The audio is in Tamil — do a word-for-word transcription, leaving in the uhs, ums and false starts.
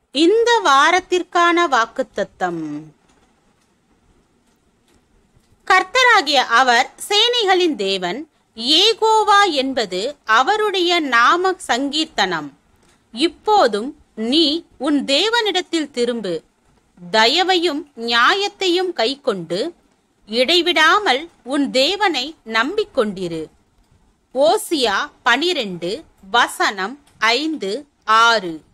இந்த வாரத்திற்கான வாக்குத்தத்தம். கர்த்தராகிய அவர் சேனைகளின் தேவன், யெகோவா என்பது அவருடைய நாம சங்கீர்த்தனம். இப்போதும் நீ உன் தேவனிடத்தில் திரும்பு, தயவையும் நியாயத்தையும் கைக்கொண்டு இடைவிடாமல் உன் தேவனை நம்பிக்கொண்டிரு. ஓசியா பனிரெண்டு வசனம் ஐந்து ஆறு.